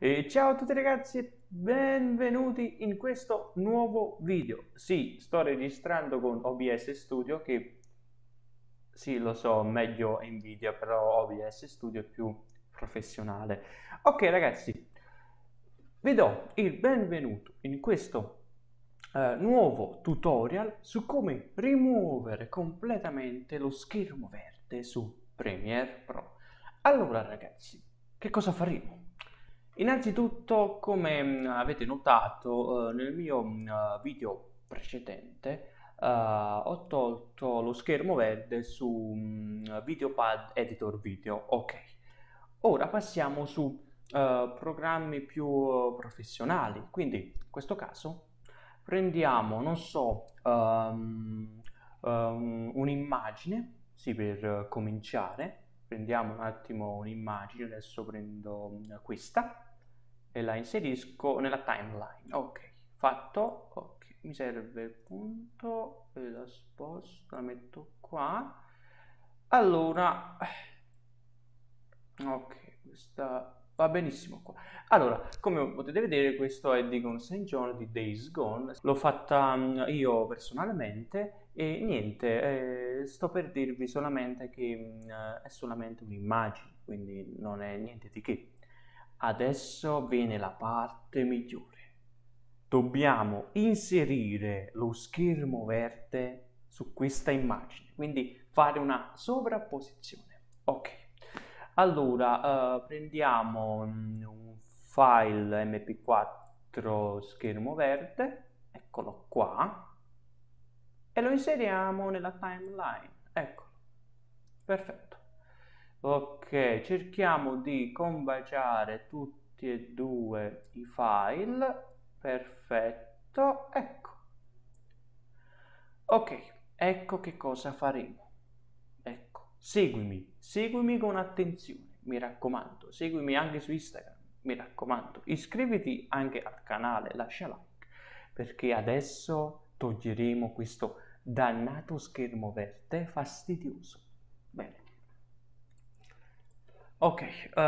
Ciao a tutti ragazzi e benvenuti in questo nuovo video. Sì, sto registrando con OBS Studio che, sì, lo so, meglio Nvidia, però OBS Studio è più professionale. Ok ragazzi, vi do il benvenuto in questo nuovo tutorial su come rimuovere completamente lo schermo verde su Premiere Pro. Allora ragazzi, che cosa faremo? Innanzitutto, come avete notato nel mio video precedente, ho tolto lo schermo verde su VideoPad Editor Video. Ok, ora passiamo su programmi più professionali. Quindi in questo caso prendiamo, non so, un'immagine, sì, per cominciare. Prendiamo un attimo un'immagine, adesso prendo questa e la inserisco nella timeline. Ok, fatto. Ok, mi serve il punto e la sposto, la metto qua. Allora, ok, questa va benissimo qua. Allora, come potete vedere, questo è Deacon St. John di Days Gone. L'ho fatta io personalmente e niente, sto per dirvi solamente che è solamente un'immagine, quindi non è niente di che. Adesso viene la parte migliore. Dobbiamo inserire lo schermo verde su questa immagine, quindi fare una sovrapposizione. Ok, allora prendiamo un file mp4 schermo verde, eccolo qua, e lo inseriamo nella timeline. Eccolo, perfetto. Ok, cerchiamo di combaciare tutti e due i file. Perfetto, ecco. Ok, ecco che cosa faremo. Ecco, seguimi con attenzione, mi raccomando, seguimi anche su Instagram, mi raccomando, iscriviti anche al canale, lascia like, perché adesso toglieremo questo dannato schermo verde fastidioso. Bene. Ok,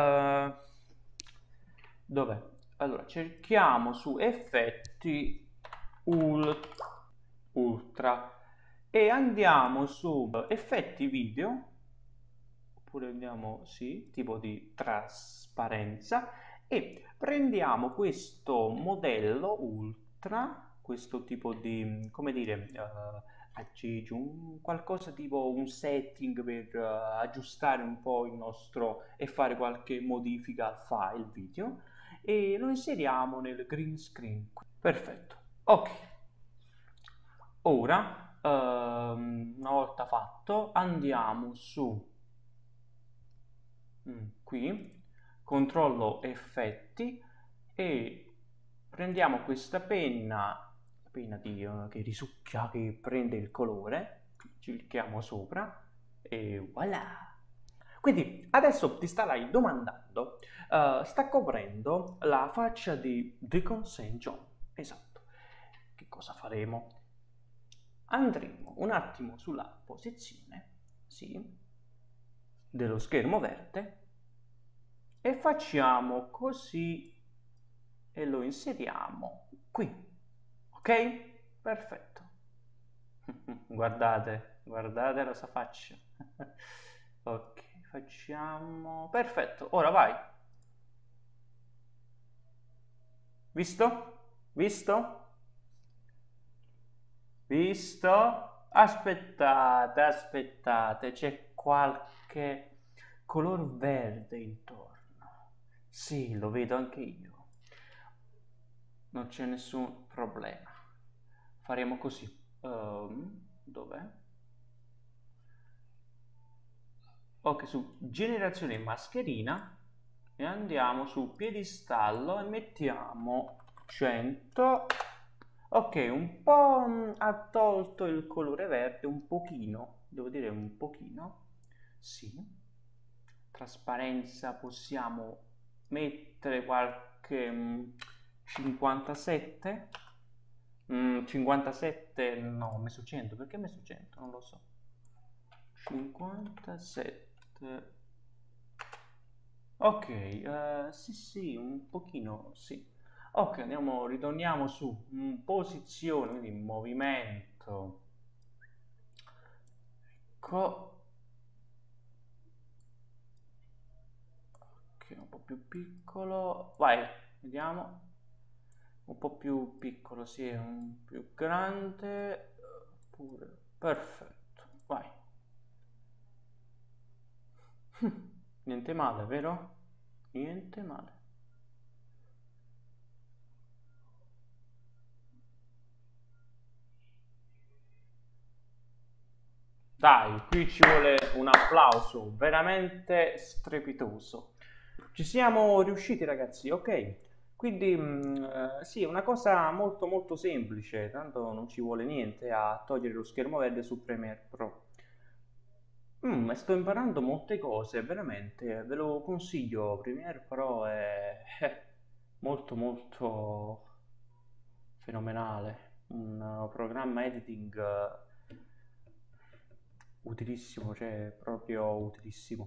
dov'è? Allora, cerchiamo su effetti ultra e andiamo su effetti video, oppure andiamo, sì, tipo di trasparenza, e prendiamo questo modello ultra, questo tipo di, come dire, aggeggio, qualcosa tipo un setting per aggiustare un po' il nostro e fare qualche modifica al file video e lo inseriamo nel green screen. Perfetto. Ok. Ora, una volta fatto, andiamo su qui, controllo effetti e prendiamo questa penna che risucchia, che prende il colore, clicchiamo sopra e voilà! Quindi adesso ti starai domandando, sta coprendo la faccia di Deacon St. John. Esatto. Che cosa faremo? Andremo un attimo sulla posizione, sì, dello schermo verde e facciamo così e lo inseriamo qui. Ok? Perfetto. Guardate la sua faccia. Ok, facciamo... Perfetto, ora vai. Visto? Visto? Visto? Aspettate, c'è qualche color verde intorno. Sì, lo vedo anche io. Non c'è nessun problema. Faremo così. Dov'è? Ok, su generazione mascherina e andiamo su piedistallo e mettiamo 100. Ok, un po' ha tolto il colore verde, un pochino, devo dire un pochino. Sì. Trasparenza possiamo mettere qualche 57. 57 no, ho messo 100, perché ho messo 100? Non lo so. 57. Ok, sì, un pochino sì. Ok, ritorniamo su posizione, quindi movimento. Ok, un po' più piccolo. Vai, vediamo. Un po' più piccolo, sì, un più grande. Pure. Perfetto, vai. Niente male, vero? Niente male. Dai, qui ci vuole un applauso veramente strepitoso. Ci siamo riusciti, ragazzi, ok? Quindi sì, è una cosa molto molto semplice, tanto non ci vuole niente a togliere lo schermo verde su Premiere Pro. Sto imparando molte cose, veramente, ve lo consiglio, Premiere Pro è molto molto fenomenale, un programma editing utilissimo, cioè proprio utilissimo.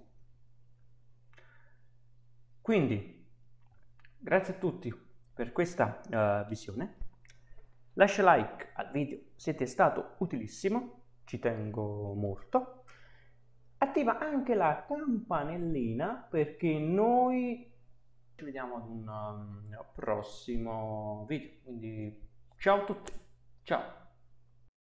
Quindi, grazie a tutti per questa visione. Lascia like al video se ti è stato utilissimo, ci tengo molto. Attiva anche la campanellina perché noi ci vediamo ad un prossimo video. Quindi ciao a tutti, ciao!